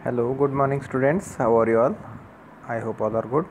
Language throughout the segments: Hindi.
Hello, good morning students. How are you all? I hope all are good.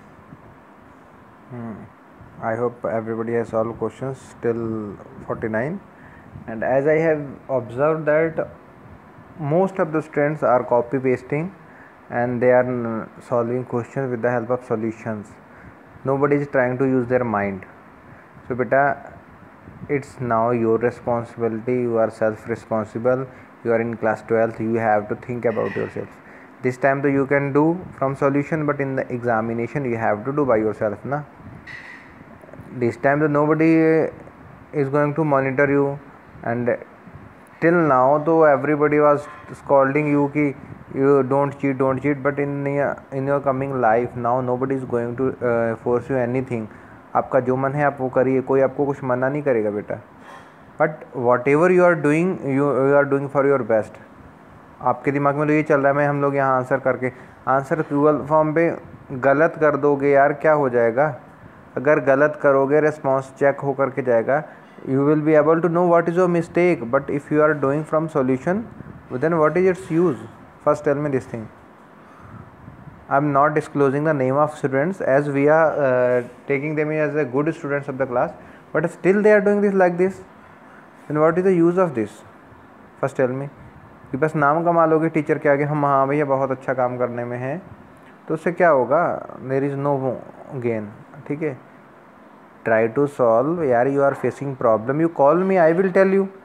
I hope everybody has solved questions till 49. And as I have observed that most of the students are copy pasting and they are solving questions with the help of solutions. Nobody is trying to use their mind. So beta, it's now your responsibility. You are self responsible. You are in class 12th. You have to think about yourself. This time though you can do from solution, but in the examination you have to do by yourself na. This time though nobody is going to monitor you, and till now though everybody was scolding you ki you don't cheat, but in your coming life now nobody is going to force you anything. आपका जो मन है आप वो करिए, कोई आपको कुछ मना नहीं करेगा बेटा. But whatever you are doing for your best. आपके दिमाग में तो ये चल रहा है मैं हम लोग यहाँ आंसर करके आंसर गूगल फॉर्म पे गलत कर दोगे यार, क्या हो जाएगा. अगर गलत करोगे रिस्पॉन्स चेक हो करके जाएगा. You will be able to know what is your mistake. But if you are doing from solution then what is its use. First tell me this thing. I am not disclosing the name of students as we are taking them as a good students of the class, but still they are doing this like this. Then what is the use of this? First tell me. कि बस नाम कमा लोगे टीचर के आगे, हम हाँ भैया बहुत अच्छा काम करने में हैं, तो उससे क्या होगा. There is no gain. ठीक है. ट्राई टू सॉल्व यार. You are facing problem, you call me, I will tell you.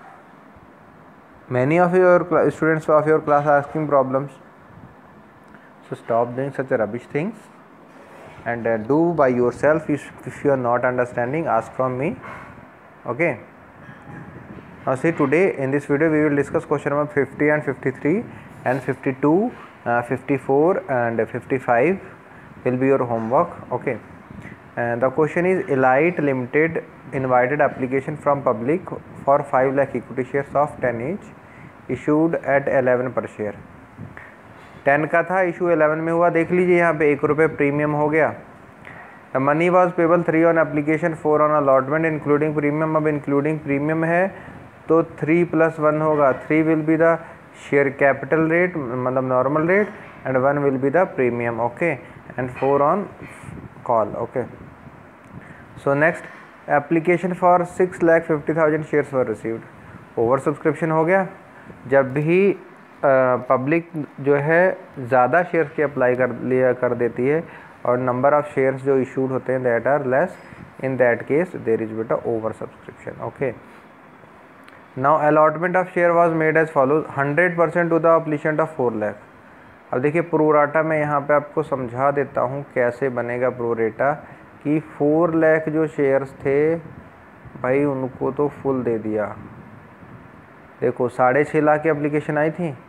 Many of your students of your class are asking problems. So stop doing such a rubbish things and do by yourself. If you are not understanding, ask from me. Okay. Now see, today in this video we will discuss question number 50 and 53 and 52, 54 and 55 will be your homework. Okay. And the question is Elite Limited invited application from public for 5 lakh equity shares of 10 each issued at 11 per share. 10 का था, इशू 11 में हुआ. देख लीजिए यहाँ पे 1 रुपये प्रीमियम हो गया. The money was payable 3 on application 4 on allotment including premium. अब इंक्लूडिंग प्रीमियम है तो 3 + 1 होगा. 3 will be the share capital rate, मतलब normal rate, and 1 will be the premium. Okay. And 4 on call. Okay. So next application for 6,50,000 shares were received. Over subscription हो गया. जब भी पब्लिक जो है ज़्यादा शेयर्स की अप्लाई कर देती है और नंबर ऑफ़ शेयर्स जो इशूड होते हैं that are less, in that case there is बेटा over subscription. Okay. Now allotment of share was made as follows 100% to the applicant of 4 lakh. अब देखिए प्रोराटा मैं यहाँ पे आपको समझा देता हूँ कैसे बनेगा प्रोरेटा. कि 4 लाख जो शेयर्स थे भाई उनको तो फुल दे दिया. देखो 6.5 लाख की एप्लीकेशन आई थी.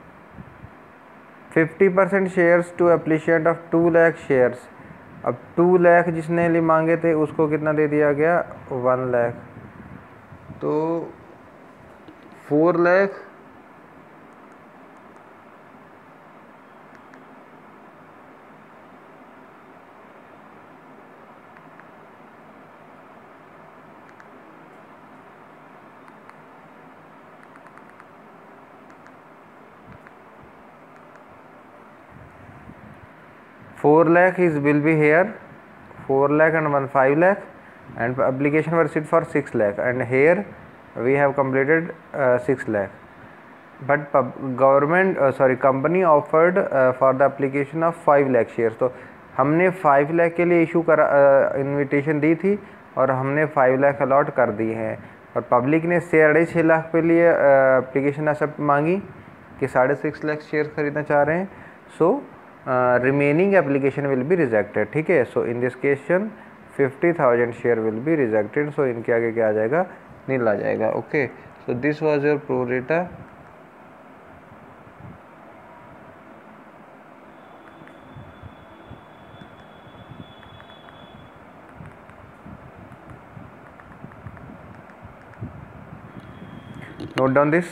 50% shares to applicant of 2 lakh shares. अब 2 लाख जिसने लिए मांगे थे उसको कितना दे दिया गया, 1 लाख. तो 4 lakh 4 lakh is will be here. 4 lakh and 1 5 lakh and application were received for 6 lakh and here we have completed 6 lakh. But company offered for the application of 5 lakh shares. तो हमने 5 लाख के लिए इशू करा इन्विटेशन दी थी और हमने 5 लाख अलॉट कर दी है. और पब्लिक ने 6.5 लाख पे लिए एप्लीकेशन एक्सेप्ट मांगी कि 6.5 लाख शेयर खरीदना चाह रहे हैं. सो remaining application will be rejected. ठीक है. So in this question 50,000 share will be rejected. So इनके आगे क्या आ जाएगा, नील आ जाएगा. Okay. So this was your pro rata. note down this.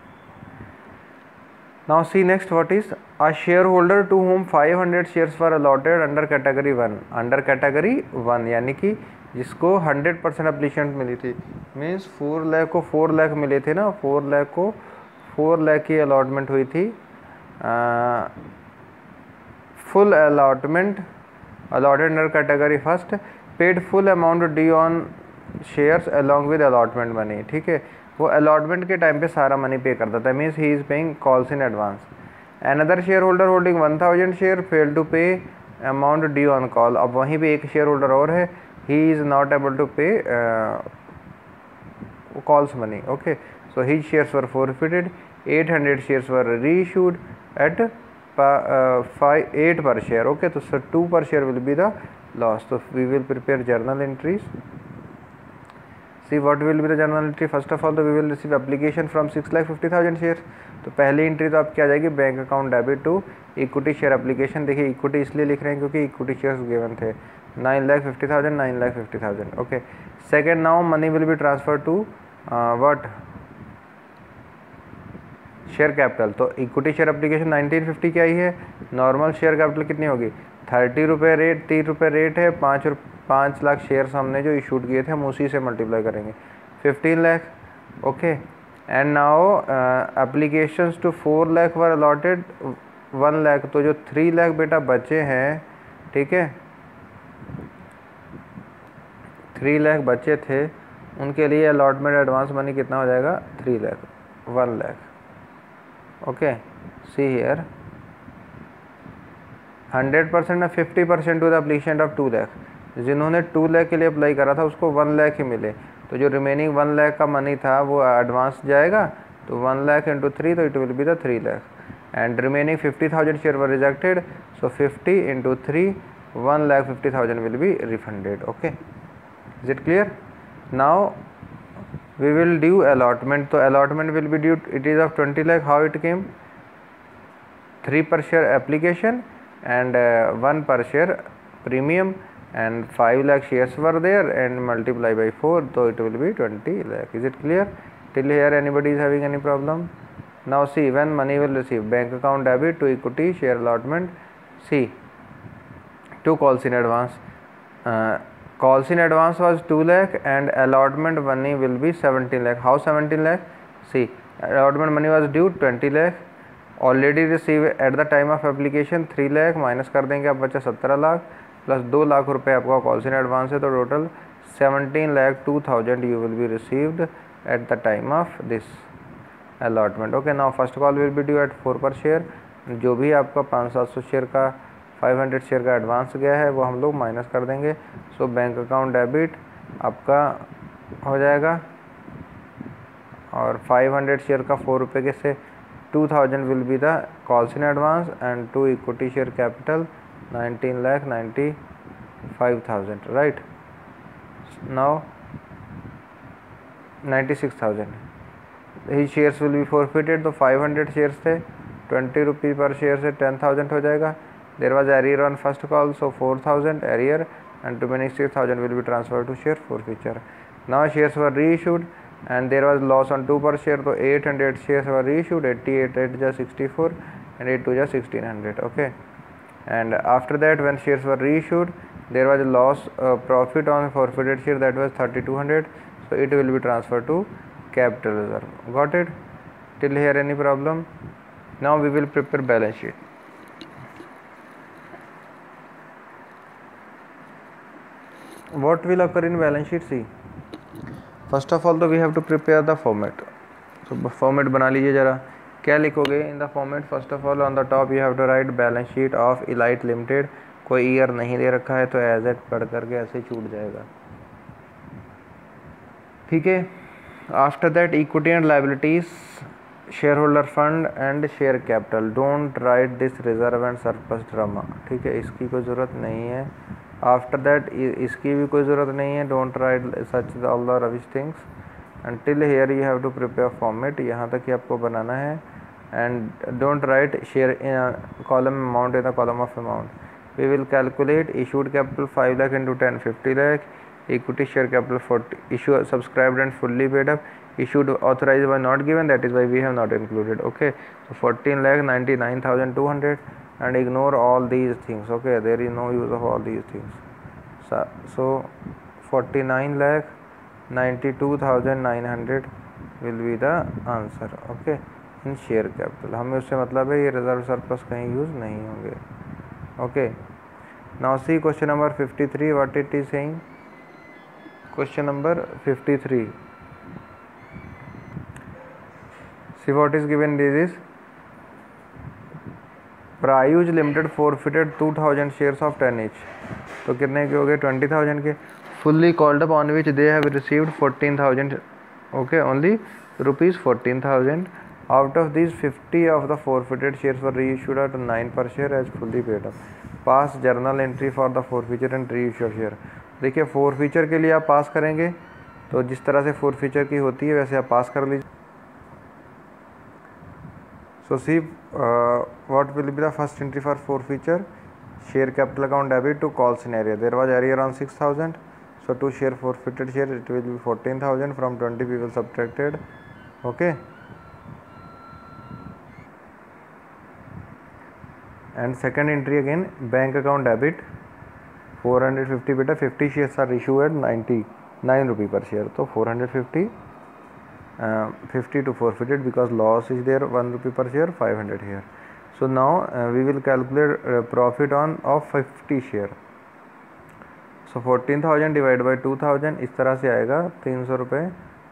Now see next what is a shareholder to whom 500 shares were allotted under category 1. Under category 1 यानी कि जिसको 100% एप्लीकेंट मिली थी, मीन्स 4 लाख को 4 लाख मिले थे ना, 4 लाख को 4 लाख की अलॉटमेंट हुई थी full allotted under category first, paid full amount due on shares along with allotment money. ठीक है, वो allotment के टाइम पे सारा मनी पे करता था, means he is paying calls in advance. Another share holder holding 1000 share fail to pay amount due on call. अब वहीं पे एक शेयर होल्डर और है, he is not able to pay calls money. Okay, so his shares were forfeited. 800 shares were reissued at 8 per share. Okay, so 2 per share will be the loss. So we will prepare journal entries. See what will be the journal entry. First of all, we will receive application from 6,50,000 shares. तो पहली एंट्री तो आपकी आ जाएगी bank account debit to equity share application. देखिए इक्विटी इसलिए लिख रहे हैं क्योंकि इक्विटी शेयर्स गिवन थे 9,50,000 9,50,000. Okay, second, now money will be transfer to what, share capital. तो इक्विटी शेयर एप्लीकेशन 1950 की आई है. नॉर्मल शेयर कैपिटल कितनी होगी, 30 रुपये रेट, 30 रुपये रेट है. 5 लाख शेयर्स हमने जो इशूड किए थे हम उसी से मल्टीप्लाई करेंगे, 15 lakh. Okay, and now applications to 4 lakh were allotted 1 lakh. तो जो 3 लाख बेटा बचे हैं, ठीक है, 3 लाख बचे थे, उनके लिए अलॉटमेंट एडवांस मनी कितना हो जाएगा, 3 lakh, 1 lakh. Okay, see here 100% में 50% to the application of 2 lakh. जिन्होंने 2 लाख के लिए अप्लाई करा था उसको 1 लाख ही मिले. तो जो रिमेनिंग 1 लाख का मनी था वो एडवांस जाएगा. तो 1 लाख इंटू 3, तो it will be the 3 lakh. And remaining 50,000 share were rejected. So 50 into 3, 1,50,000 will be refunded. Okay, is it clear? Now we will due allotment. तो allotment will be due, it is of 20 lakh. How it came, 3 per share application and 1 per share premium, and 5 lakh shares were there and multiply by 4, so it will be 20 lakh. Is it clear? Till here anybody is having any problem? Now see, when money will receive, bank account debit to equity share allotment. See, 2 calls in advance. Calls in advance was 2 lakh and allotment money will be 17 lakh. How 17 lakh? See, allotment money was due 20 lakh. Already receive at the time of application 3 lakh, minus कर देंगे, अब बचा 17 लाख, प्लस 2 लाख रुपए आपका कॉल्स इन एडवांस है. तो total 17,02,000 you will be received at the time of this allotment. Okay, now first call will be due at 4 per share. जो भी आपका 500-700 शेयर का 500 शेयर का एडवांस गया है वो हम लोग माइनस कर देंगे. सो बैंक अकाउंट डेबिट आपका हो जाएगा, और 500 शेयर का 4 रुपये के से 2,000 will be the calls in advance, and 2 equity share capital 19,95,000, right? Now 96,000. His shares will be forfeited. तो 500 shares थे, 20 रुपये पर शेयर से 10,000 हो जाएगा. There was arrear on first call, so 4,000 arrear, and remaining 6,000 will be transferred to share forfeiture. Now shares were reissued and there was loss on 2 per share. So 800 shares were reissued, 88 8 is 64 and 8 2 is 1600. Okay, and after that when shares were reissued there was a loss profit on forfeited share, that was 3,200. So it will be transferred to capital reserve. Got it? Till here any problem? Now we will prepare balance sheet. What will occur in balance sheet? See, first of all तो we have to prepare the format. तो फॉर्मेट बना लीजिए ज़रा. क्या लिखोगे in the format? First of all on the top you have to write balance sheet of Elite Limited. कोई ईयर नहीं दे रखा है तो एज एट पढ़ करके ऐसे छूट जाएगा, ठीक है. After that equity and liabilities, share holder fund and share capital. Don't write this reserve and surplus drama, ठीक है, इसकी कोई ज़रूरत नहीं है. आफ्टर दैट इसकी भी कोई ज़रूरत नहीं है. Don't write such all the rubbish things. And till here you have to prepare format, यहाँ तक ही आपको बनाना है. And don't write share in column amount in the column of amount. We will calculate issued capital 5 lakh into 10 50 lakh. Equity share capital 40. Issue subscribed and fully paid up. Issued authorized but not given, that is why we have not included. Okay, so 14,99,200, and ignore all these things. Okay, there is no use of all these things. So 49,92,900 will be the answer. Okay, in share capital, हमें उससे मतलब है ये रिजर्व सरप्लस कहीं यूज़ नहीं होंगे। Okay, now see question number 53 what it is saying. Question number 53, see what is given, this is Prayuj limited forfeited 2000 shares of 10 each। तो कितने के हो गए, 20,000 के। Fully called up on which they have received 14,000, okay, only rupees 14,000। Out of this 50 of the forfeited shares were reissued at 9 per share as fully paid up. Pass journal entry for the forfeiture and reissue share. देखिए फॉरफीचर के लिए आप पास करेंगे तो जिस तरह से फॉरफीचर की होती है वैसे आप पास कर लीजिए। So see what will be the first entry for forfeiture, share capital account debit to call scenario. There was arrear on 6,000, so to share forfeited share it will be 14,000 from 20 people subtracted. Okay, and second entry again, bank account debit 450 beta 50 shares are issued at 99 rupee per share, so 450 50 to forfeited because loss is there 1 rupee per share, 500 here. So now we will calculate profit on of 50 share. So 14,000 divided by 2,000 इस तरह से आएगा 300 रुपये।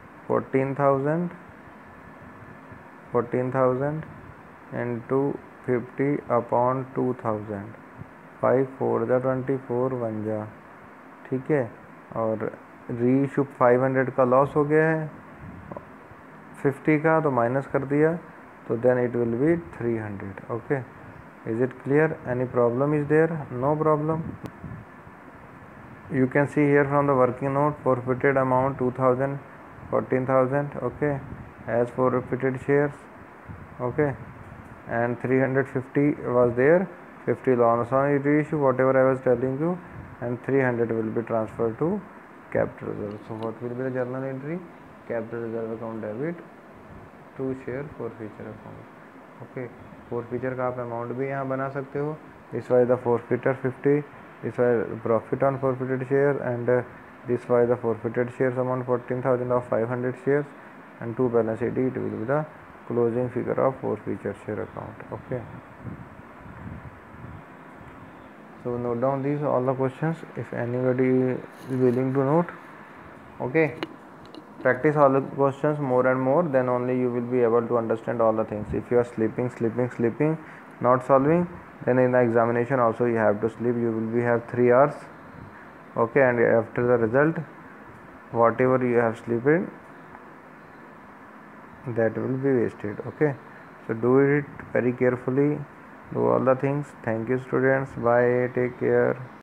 14,000 into 50 upon 2,000, 5 4 जा 24 1 जा, ठीक है। और रीइशू 500 का लॉस हो गया है, 50 का तो माइनस कर दिया, तो then it will be 300। Okay, is it clear, any problem is there, no problem. You can see here from the working note forfeited amount 2,000 14,000, okay, as forfeited shares, okay, and 350 was there, 50 loans on reissue, whatever I was telling you, and 300 will be transferred to capital reserve. So what will be the journal entry, capital reserve account debit to share forfeiture account। Okay, forfeiture का आप अमाउंट भी यहाँ बना सकते हो। This was the forfeiture 50, this was profit on forfeited share, and this was the forfeited shares amount 14,000 of 500 shares, and to balance it will be the closing figure of forfeiture share account। okay, so note down these all the questions if anybody is willing to note। okay, practice all the questions more and more, then only you will be able to understand all the things। if you are sleeping not solving, then in the examination also you have to sleep, you will be have 3 hours, okay, and after the result whatever you have sleeping that will be wasted। okay, so do it very carefully, do all the things। thank you students, bye, take care।